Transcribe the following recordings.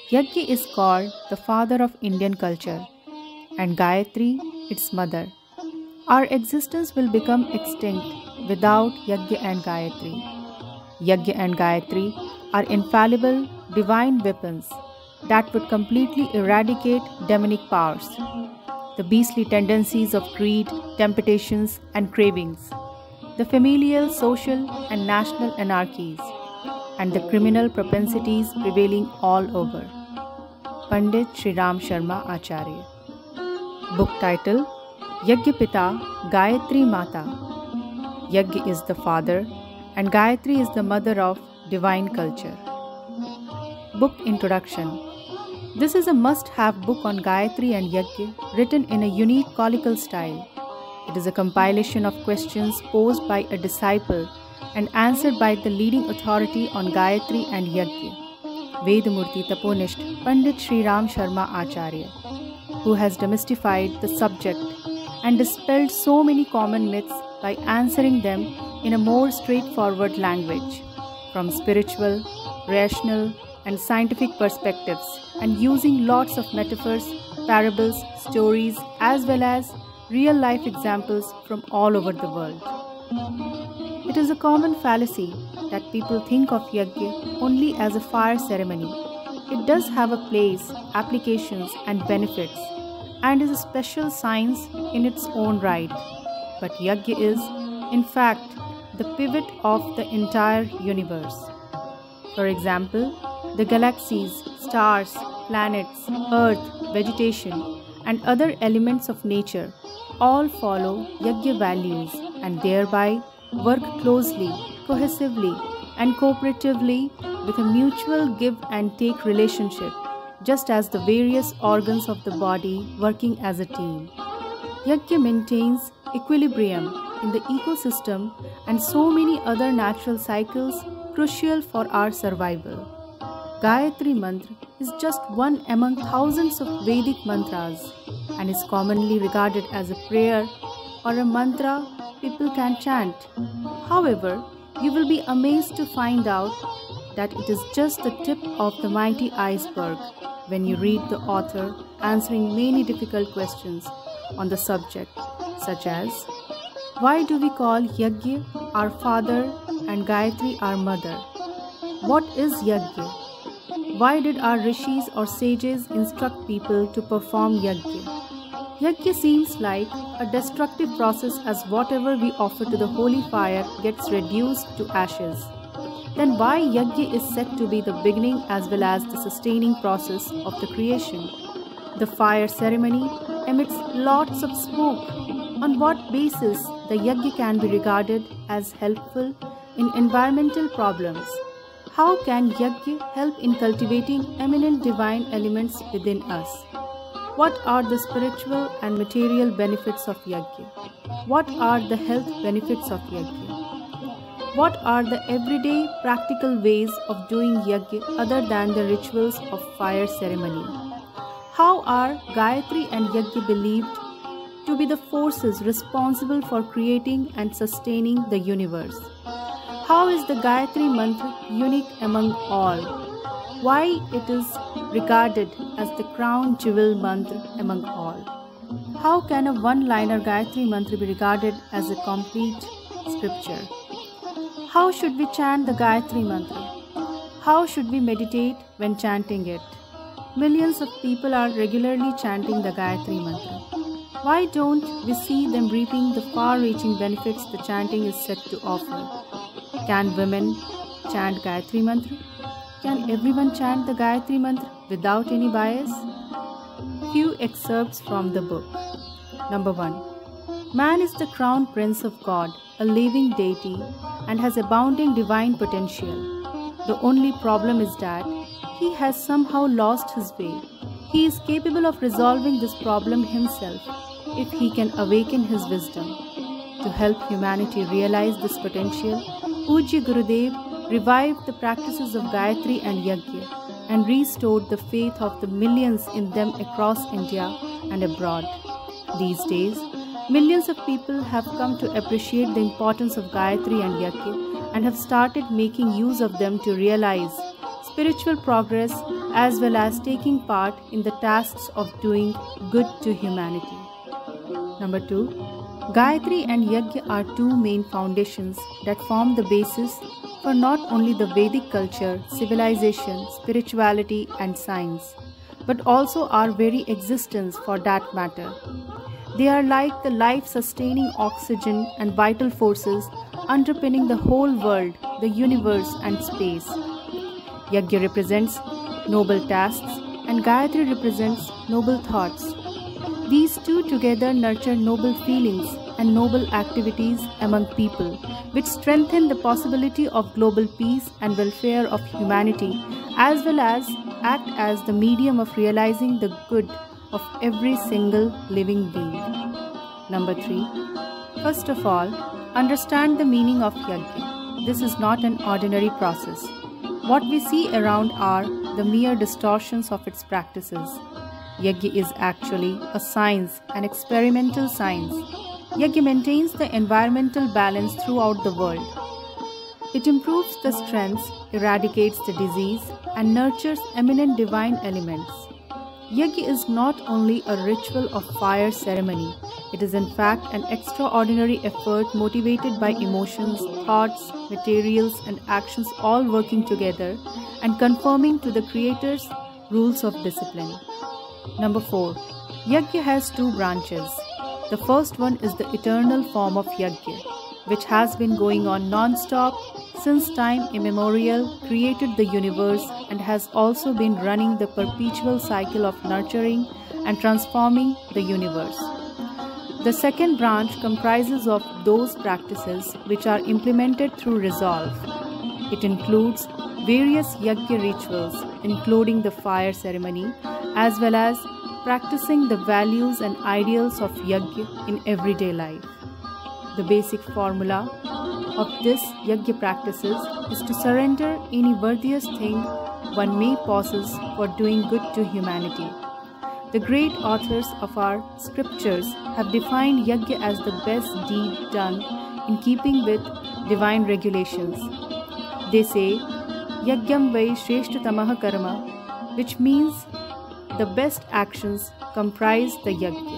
Yagya is called the father of Indian culture and Gayatri its mother. Our existence will become extinct without Yagya and Gayatri. Yagya and Gayatri are infallible divine weapons that would completely eradicate demonic powers, the beastly tendencies of greed, temptations, and cravings, the familial, social, and national anarchies, and the criminal propensities prevailing all over. Pandit Shriram Sharma Acharya. Book title: Yagya Pita, Gayatri Mata. Yagya is the father and Gayatri is the mother of divine culture. Book introduction. This is a must-have book on Gayatri and Yagya, written in a unique colloquial style. It is a compilation of questions posed by a disciple and answered by the leading authority on Gayatri and Yagya, Vedamurti Taponist Pandit Shriram Sharma Acharya, who has demystified the subject and dispelled so many common myths by answering them in a more straightforward language, from spiritual, rational, and scientific perspectives, and using lots of metaphors, parables, stories, as well as real-life examples from all over the world. It is a common fallacy that people think of Yagya only as a fire ceremony. It does have a place, applications, and benefits, and is a special science in its own right. But Yagya is, in fact, the pivot of the entire universe. For example, the galaxies, stars, planets, earth, vegetation, and other elements of nature all follow Yagya values and thereby work closely, cohesively, and cooperatively with a mutual give and take relationship, just as the various organs of the body working as a team. Yagya maintains equilibrium in the ecosystem and so many other natural cycles crucial for our survival. Gayatri Mantra is just one among thousands of Vedic mantras and is commonly regarded as a prayer or a mantra people can chant. However, you will be amazed to find out that it is just the tip of the mighty iceberg when you read the author answering many difficult questions on the subject, such as: why do we call Yagya our father and Gayatri our mother? What is Yagya? Why did our rishis or sages instruct people to perform Yagya? Yagya seems like a destructive process, as whatever we offer to the holy fire gets reduced to ashes. Then why Yagya is said to be the beginning as well as the sustaining process of the creation? The fire ceremony emits lots of smoke. On what basis the Yagya can be regarded as helpful in environmental problems? How can Yagya help in cultivating eminent divine elements within us? What are the spiritual and material benefits of Yagya? What are the health benefits of Yagya? What are the everyday practical ways of doing Yagya other than the rituals of fire ceremony? How are Gayatri and Yagya believed to be the forces responsible for creating and sustaining the universe? How is the Gayatri Mantra unique among all? Why it is regarded as the crown jewel mantra among all? How can a one-liner Gayatri Mantra be regarded as a complete scripture? How should we chant the Gayatri Mantra? How should we meditate when chanting it? Millions of people are regularly chanting the Gayatri Mantra. Why don't we see them reaping the far-reaching benefits the chanting is said to offer? Can women chant Gayatri Mantra? Can everyone chant the Gayatri Mantra without any bias? Few excerpts from the book. Number 1. Man is the crown prince of God, a living deity, and has abounding divine potential. The only problem is that he has somehow lost his way. He is capable of resolving this problem himself if he can awaken his wisdom. To help humanity realize this potential, Pujya Gurudev revived the practices of Gayatri and Yagya and restored the faith of the millions in them across India and abroad. These days, millions of people have come to appreciate the importance of Gayatri and Yagya and have started making use of them to realize spiritual progress as well as taking part in the tasks of doing good to humanity. Number 2. Gayatri and Yagya are two main foundations that form the basis for not only the Vedic culture, civilization, spirituality and science, but also our very existence for that matter. They are like the life-sustaining oxygen and vital forces underpinning the whole world, the universe and space. Yagya represents noble tasks and Gayatri represents noble thoughts. These two together nurture noble feelings and noble activities among people, which strengthen the possibility of global peace and welfare of humanity, as well as act as the medium of realizing the good of every single living being. Number 3. First of all, understand the meaning of Yagya. This is not an ordinary process. What we see around are the mere distortions of its practices. Yagya is actually a science, an experimental science. Yagya maintains the environmental balance throughout the world. It improves the strengths, eradicates the disease, and nurtures eminent divine elements. Yagya is not only a ritual of fire ceremony, it is in fact an extraordinary effort motivated by emotions, thoughts, materials, and actions all working together and conforming to the Creator's rules of discipline. Number 4. Yagya has two branches. The first one is the eternal form of Yagya, which has been going on non-stop since time immemorial, created the universe, and has also been running the perpetual cycle of nurturing and transforming the universe. The second branch comprises of those practices which are implemented through resolve. It includes various Yagya rituals, including the fire ceremony, as well as practicing the values and ideals of Yagya in everyday life. The basic formula of this Yagya practices is to surrender any worthiest thing one may possess for doing good to humanity. The great authors of our scriptures have defined Yagya as the best deed done in keeping with divine regulations. They say, Yagyam vai shreshtatamaha karma, which means the best actions comprise the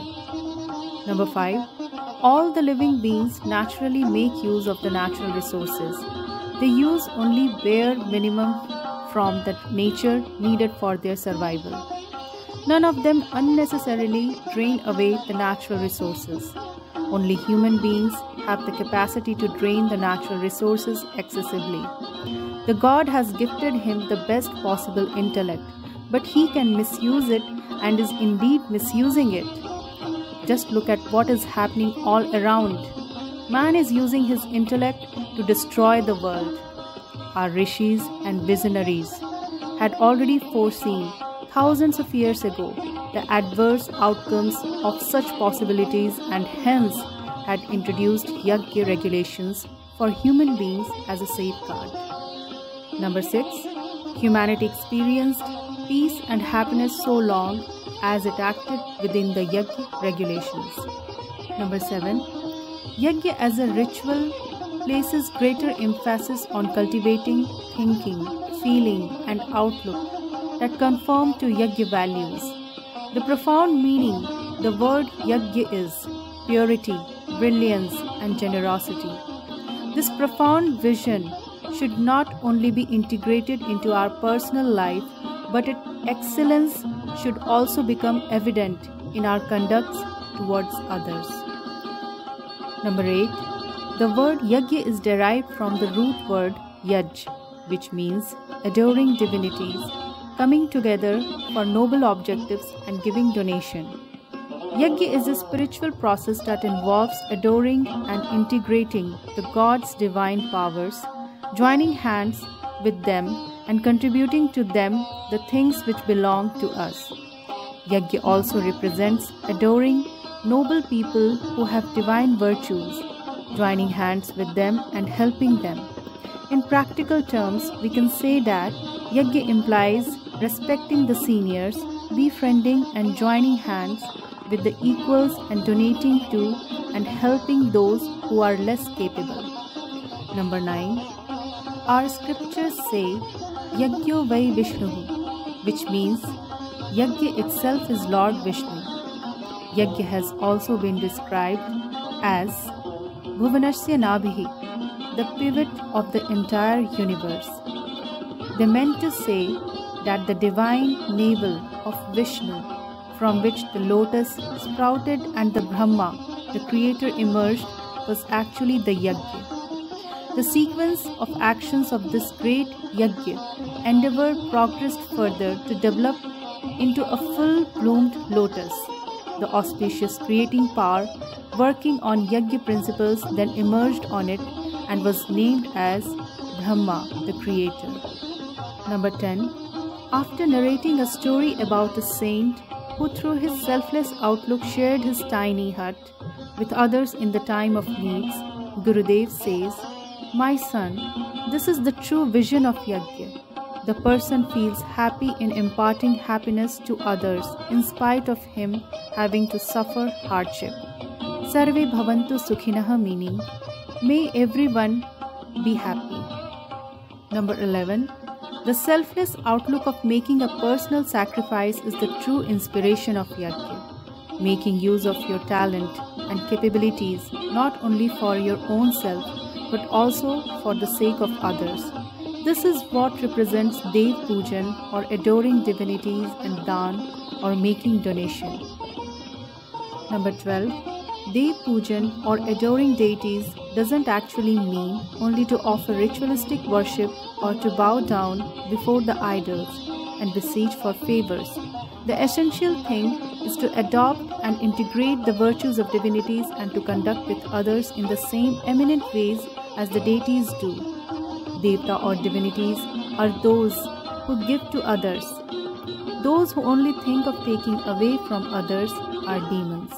Yagya. Number 5. All the living beings naturally make use of the natural resources. They use only bare minimum from the nature needed for their survival. None of them unnecessarily drain away the natural resources. Only human beings have the capacity to drain the natural resources excessively. The God has gifted him the best possible intellect, but he can misuse it and is indeed misusing it. Just look at what is happening all around. Man is using his intellect to destroy the world. Our rishis and visionaries had already foreseen thousands of years ago the adverse outcomes of such possibilities and hence had introduced Yagya regulations for human beings as a safeguard. Number 6. Humanity experienced peace and happiness so long as it acted within the Yagya regulations. Number 7. Yagya as a ritual places greater emphasis on cultivating thinking, feeling and outlook that conform to Yagya values. The profound meaning the word Yagya is purity, brilliance and generosity. This profound vision should not only be integrated into our personal life, but its excellence should also become evident in our conducts towards others. Number 8. The word Yagya is derived from the root word Yaj, which means adoring divinities, coming together for noble objectives and giving donation. Yagya is a spiritual process that involves adoring and integrating the God's divine powers, joining hands with them and contributing to them the things which belong to us. Yagya also represents adoring noble people who have divine virtues, joining hands with them and helping them. In practical terms, we can say that Yagya implies respecting the seniors, befriending and joining hands with the equals and donating to and helping those who are less capable. Number 9. Our scriptures say, Yagyo vai Vishnuhu, which means Yagya itself is Lord Vishnu. Yagya has also been described as Bhuvanasya Nabhihi, the pivot of the entire universe. They meant to say that the divine navel of Vishnu, from which the lotus sprouted and the Brahma, the creator, emerged, was actually the Yagya. The sequence of actions of this great Yagya endeavor progressed further to develop into a full-bloomed lotus. The auspicious creating power working on Yagya principles then emerged on it and was named as Brahma, the creator. Number 10. After narrating a story about a saint who through his selfless outlook shared his tiny hut with others in the time of needs, Gurudev says, "My son, this is the true vision of Yagya. The person feels happy in imparting happiness to others in spite of him having to suffer hardship. Sarve bhavantu sukhinah, meaning, may everyone be happy." Number 11. The selfless outlook of making a personal sacrifice is the true inspiration of Yagya. Making use of your talent and capabilities not only for your own self but also for the sake of others. This is what represents Dev Pujan, or adoring divinities, and Dan, or making donation. Number 12. Dev Pujan, or adoring deities, doesn't actually mean only to offer ritualistic worship or to bow down before the idols and beseech for favors. The essential thing is to adopt and integrate the virtues of divinities and to conduct with others in the same eminent ways as the deities do. Devta, or divinities, are those who give to others. Those who only think of taking away from others are demons.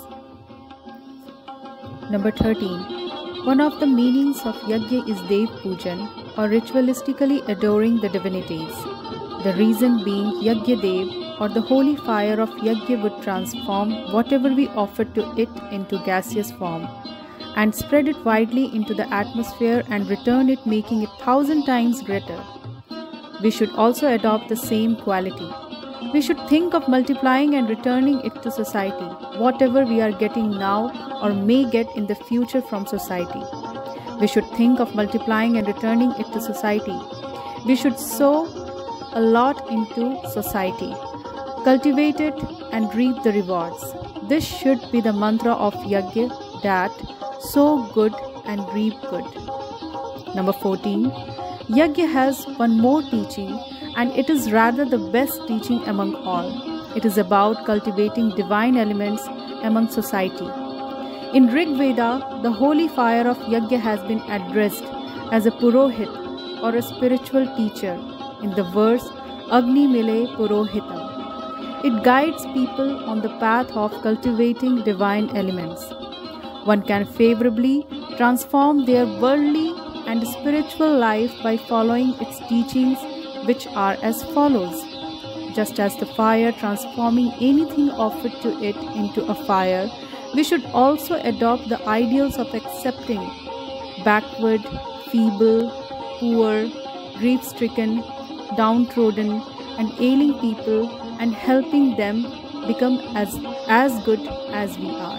Number 13. One of the meanings of Yagya is Dev Pujan, or ritualistically adoring the divinities. The reason being Yagya Dev, or the holy fire of Yagya, would transform whatever we offer to it into gaseous form and spread it widely into the atmosphere and return it, making it 1,000 times greater. We should also adopt the same quality. We should think of multiplying and returning it to society, whatever we are getting now or may get in the future from society. We should think of multiplying and returning it to society. We should sow a lot into society, cultivate it and reap the rewards. This should be the mantra of Yagya, that sow good and reap good. Number 14. Yagya has one more teaching, and it is rather the best teaching among all. It is about cultivating divine elements among society. In Rig Veda, the holy fire of Yagya has been addressed as a Purohit, or a spiritual teacher, in the verse Agni Mile Purohitam. It guides people on the path of cultivating divine elements. One can favorably transform their worldly and spiritual life by following its teachings, which are as follows. Just as the fire transforming anything offered to it into a fire, we should also adopt the ideals of accepting backward, feeble, poor, grief-stricken, downtrodden, and ailing people, and helping them become as good as we are.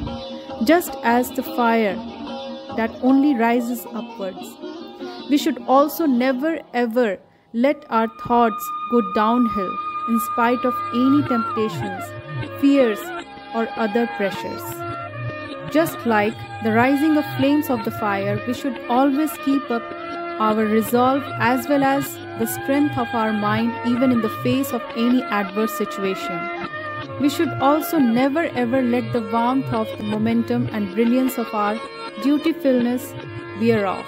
Just as the fire that only rises upwards, we should also never ever let our thoughts go downhill in spite of any temptations, fears, or other pressures. Just like the rising of flames of the fire, we should always keep up our resolve as well as the strength of our mind even in the face of any adverse situation. We should also never ever let the warmth of the momentum and brilliance of our dutifulness wear off.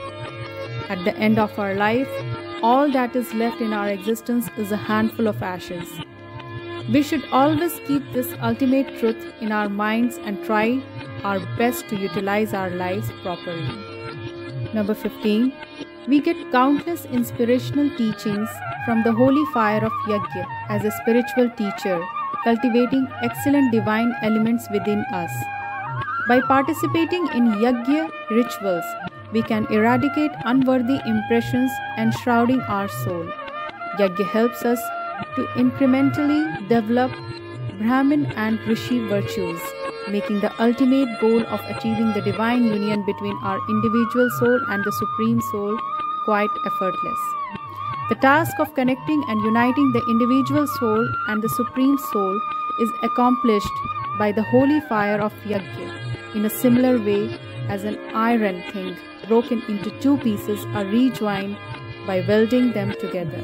At the end of our life, all that is left in our existence is a handful of ashes. We should always keep this ultimate truth in our minds and try our best to utilize our lives properly. Number 15. We get countless inspirational teachings from the holy fire of Yagya as a spiritual teacher, cultivating excellent divine elements within us. By participating in Yagya rituals, we can eradicate unworthy impressions enshrouding our soul. Yagya helps us to incrementally develop Brahmin and Rishi virtues, making the ultimate goal of achieving the divine union between our individual soul and the Supreme Soul quite effortless. The task of connecting and uniting the individual soul and the Supreme Soul is accomplished by the holy fire of Yagya, in a similar way as an iron thing broken into two pieces are rejoined by welding them together.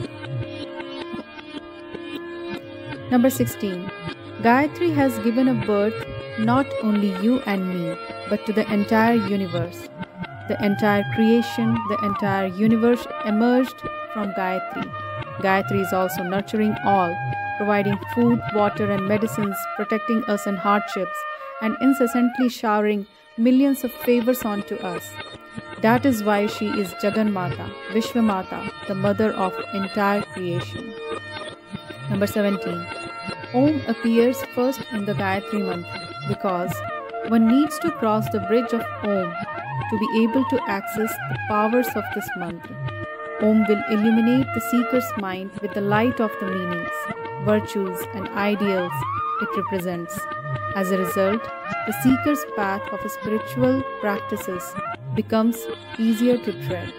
Number 16. Gayatri has given a birth not only you and me, but to the entire universe. The entire creation, the entire universe emerged from Gayatri. Gayatri is also nurturing all, providing food, water and medicines, protecting us in hardships, and incessantly showering millions of favors onto us. That is why she is Jaganmata, Vishwamata, the mother of entire creation. Number 17. Om appears first in the Gayatri mantra because one needs to cross the bridge of Om to be able to access the powers of this mantra. Om will illuminate the seeker's mind with the light of the meanings, virtues and ideals it represents. As a result, the seeker's path of spiritual practices becomes easier to tread.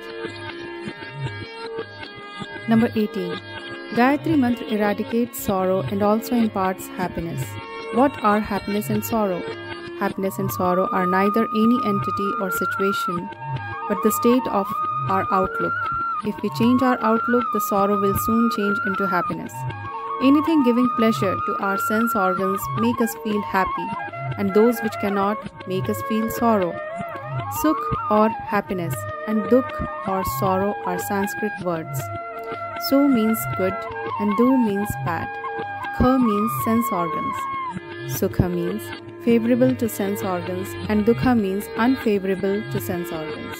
Number 18. Gayatri mantra eradicates sorrow and also imparts happiness. What are happiness and sorrow? Happiness and sorrow are neither any entity or situation, but the state of our outlook. If we change our outlook, the sorrow will soon change into happiness. Anything giving pleasure to our sense organs make us feel happy, and those which cannot make us feel sorrow. Sukh or happiness and dukh or sorrow are Sanskrit words. So means good and du means bad. Kha means sense organs. Sukha means favorable to sense organs and dukha means unfavorable to sense organs.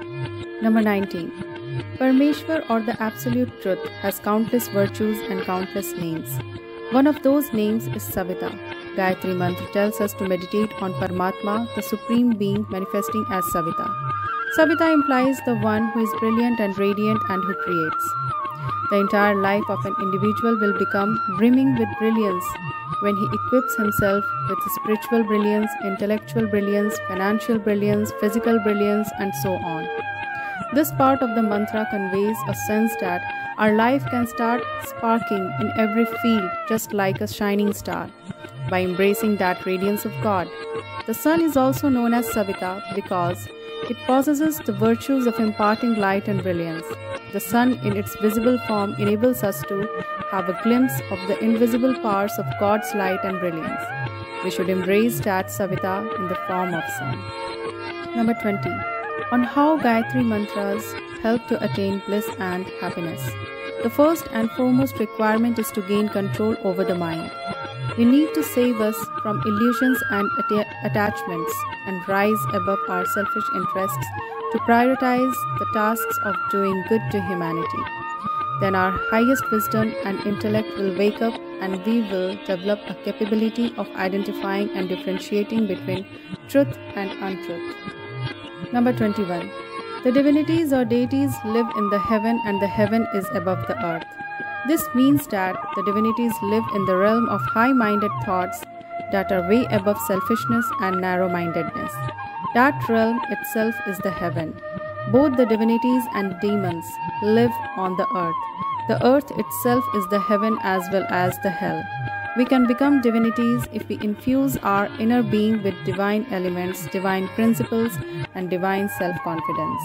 Number 19. Parmeshwar or the Absolute Truth has countless virtues and countless names. One of those names is Savita. Gayatri Mantra tells us to meditate on Paramatma, the Supreme Being manifesting as Savita. Savita implies the one who is brilliant and radiant and who creates. The entire life of an individual will become brimming with brilliance when he equips himself with spiritual brilliance, intellectual brilliance, financial brilliance, physical brilliance, and so on. This part of the mantra conveys a sense that our life can start sparking in every field just like a shining star by embracing that radiance of God. The sun is also known as Savita because it possesses the virtues of imparting light and brilliance. The sun in its visible form enables us to have a glimpse of the invisible powers of God's light and brilliance. We should embrace that Savita in the form of sun. Number 20. On how Gayatri mantras help to attain bliss and happiness. The first and foremost requirement is to gain control over the mind. We need to save us from illusions and attachments and rise above our selfish interests to prioritize the tasks of doing good to humanity. Then our highest wisdom and intellect will wake up and we will develop a capability of identifying and differentiating between truth and untruth. Number 21. The divinities or deities live in the heaven and the heaven is above the earth. This means that the divinities live in the realm of high-minded thoughts that are way above selfishness and narrow-mindedness. That realm itself is the heaven. Both the divinities and demons live on the earth. The earth itself is the heaven as well as the hell. We can become divinities if we infuse our inner being with divine elements, divine principles, and divine self-confidence.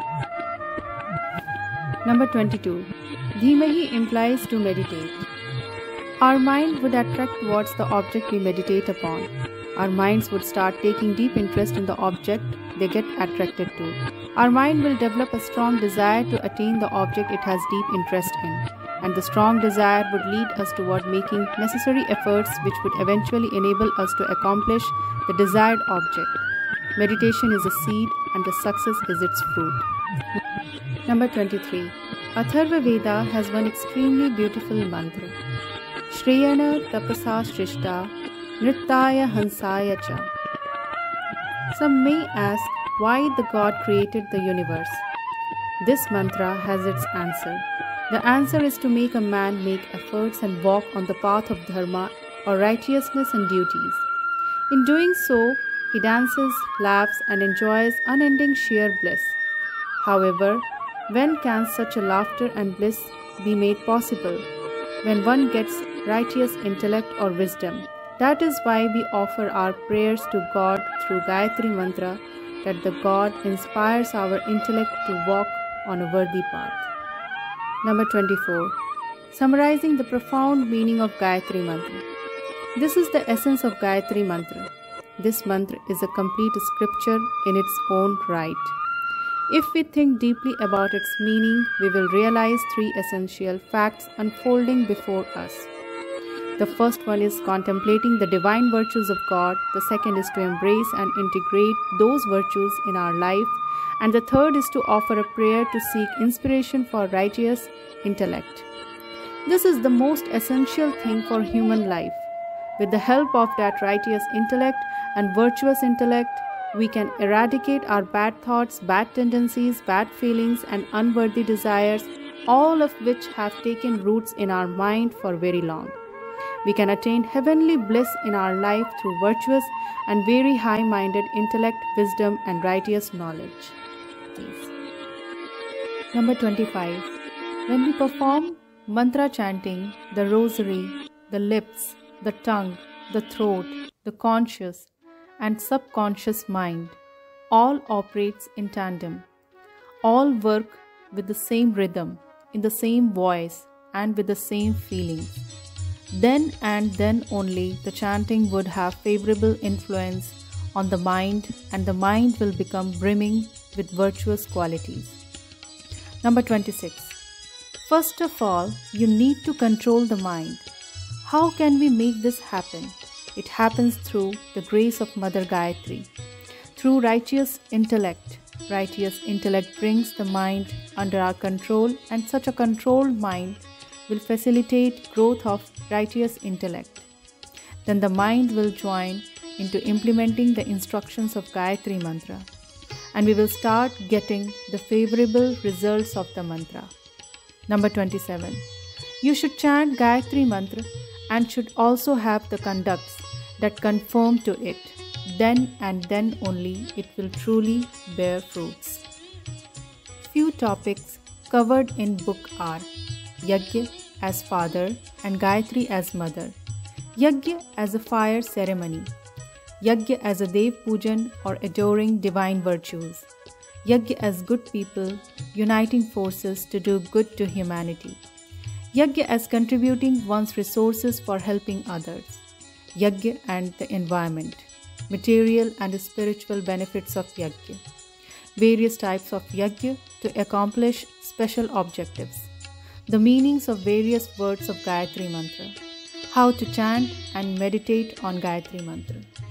Number 22. Dhimahi implies to meditate. Our mind would attract towards the object we meditate upon. Our minds would start taking deep interest in the object they get attracted to. Our mind will develop a strong desire to attain the object it has deep interest in. And the strong desire would lead us toward making necessary efforts which would eventually enable us to accomplish the desired object. Meditation is a seed and the success is its fruit. Number 23. Atharva Veda has one extremely beautiful mantra. Shreyana tapasa shrishta nrittaya hansaya cha. Some may ask why the God created the universe. This mantra has its answer. The answer is to make a man make efforts and walk on the path of dharma or righteousness and duties. In doing so, he dances, laughs, and enjoys unending sheer bliss. However, when can such a laughter and bliss be made possible? When one gets righteous intellect or wisdom. That is why we offer our prayers to God through Gayatri Mantra, that the God inspires our intellect to walk on a worthy path. Number 24. Summarizing the profound meaning of Gayatri Mantra. This is the essence of Gayatri Mantra. This mantra is a complete scripture in its own right. If we think deeply about its meaning, we will realize three essential facts unfolding before us. The first one is contemplating the divine virtues of God. The second is to embrace and integrate those virtues in our life. And the third is to offer a prayer to seek inspiration for righteous intellect. This is the most essential thing for human life. With the help of that righteous intellect and virtuous intellect, we can eradicate our bad thoughts, bad tendencies, bad feelings, and unworthy desires, all of which have taken roots in our mind for very long. We can attain heavenly bliss in our life through virtuous and very high-minded intellect, wisdom, and righteous knowledge. Number 25. When we perform mantra chanting, the rosary, the lips, the tongue, the throat, the conscious and subconscious mind all operates in tandem. All work with the same rhythm, in the same voice, and with the same feelings. Then and then only the chanting would have favorable influence on the mind, and the mind will become brimming with virtuous qualities. Number 26. First of all, you need to control the mind. How can we make this happen? It happens through the grace of Mother Gayatri. Through righteous intellect. Righteous intellect brings the mind under our control, and such a controlled mind will facilitate growth of righteous intellect. Then the mind will join into implementing the instructions of Gayatri Mantra, and we will start getting the favorable results of the mantra. Number 27. You should chant Gayatri Mantra and should also have the conducts that conform to it. Then and then only it will truly bear fruits. Few topics covered in book are Yagya as father and Gayatri as mother. Yagya as a fire ceremony. Yagya as a Dev Pujan or adoring divine virtues. Yagya as good people, uniting forces to do good to humanity. Yagya as contributing one's resources for helping others. Yagya and the environment. Material and spiritual benefits of Yagya. Various types of Yagya to accomplish special objectives. The meanings of various words of Gayatri Mantra. How to chant and meditate on Gayatri Mantra.